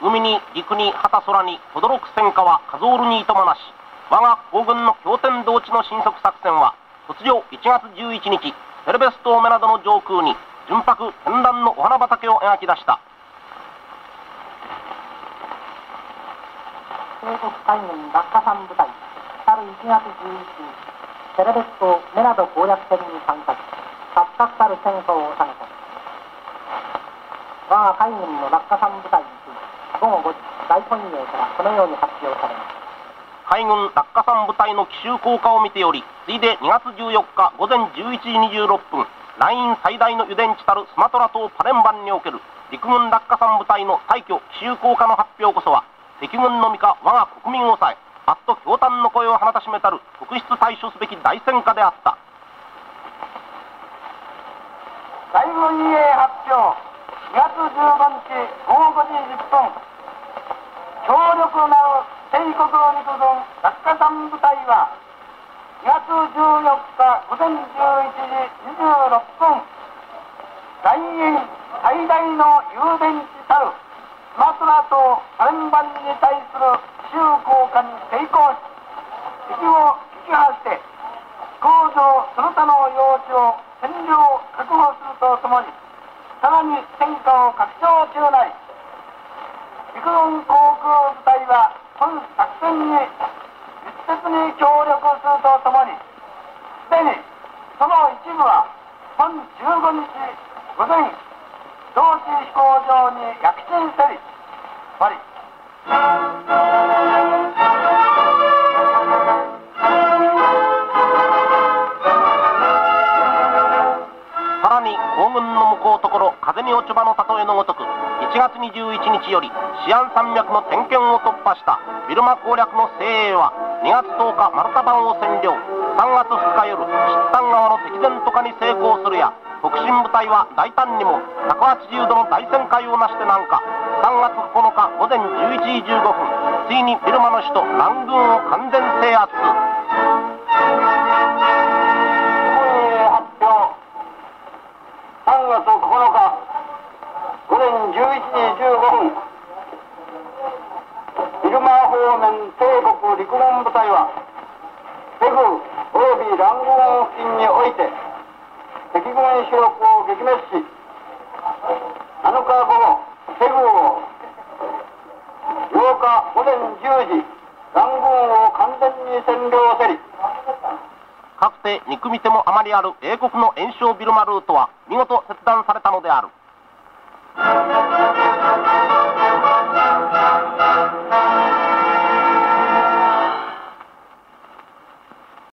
海に陸に旗空に轟く戦火は数おるにいとまなし、我が皇軍の驚天動地の神速作戦は突如1月11日テレベストーメなどの上空に純白絢爛のお花畑を描き出した。 帝国海軍落下傘部隊去る1月11日テレベストメナド攻略戦に参加し確々たる戦果を収めた。我が海軍の落下傘部隊について午後5時大本営からこのように発表されます。 海軍落下傘部隊の奇襲効果を見ており、ついで2月14日午前11時26分、ライン最大の油田地たるスマトラ島パレンバンにおける陸軍落下傘部隊の大挙奇襲効果の発表こそは、敵軍のみか我が国民を抑え、あっと驚嘆の声を放たしめたる特筆対処すべき大戦果であった。 海軍衛発表2月15日午後5時10分、強力なる帝国陸軍落下傘部隊は2月14日午前11時26分、来年最大の油田地たるスマトラ島パレンバンに対する奇襲効果に成功し、敵を撃破して工場その他の用地を占領確保するとともに、さらに戦果を拡張中なり、陸軍航空部隊は本作戦に密接に協力するとともに、すでにその一部は本15日午前同地飛行場に躍進せり終わり。 さらに皇軍の向こうところ風に落ち葉の例えのごとく、1月21日よりシアン山脈の点検を突破したビルマ攻略の精鋭は2月10日マルタ湾を占領、3月2日夜シッタン川の敵前渡河に成功するや、北進部隊は大胆にも180度の大旋回をなして南下、3月9日午前11時15分、ついにビルマの首都ラングーンを完全制圧。 3月9日午前11時15分、ビルマ方面帝国陸軍部隊はセグおよびラングーン付近において敵軍主力を撃滅し、7日午後セグを、8日午前10時ラングーンを完全に占領せり。 かつて憎みてもあまりある英国の炎症ビルマルートは見事切断されたのである。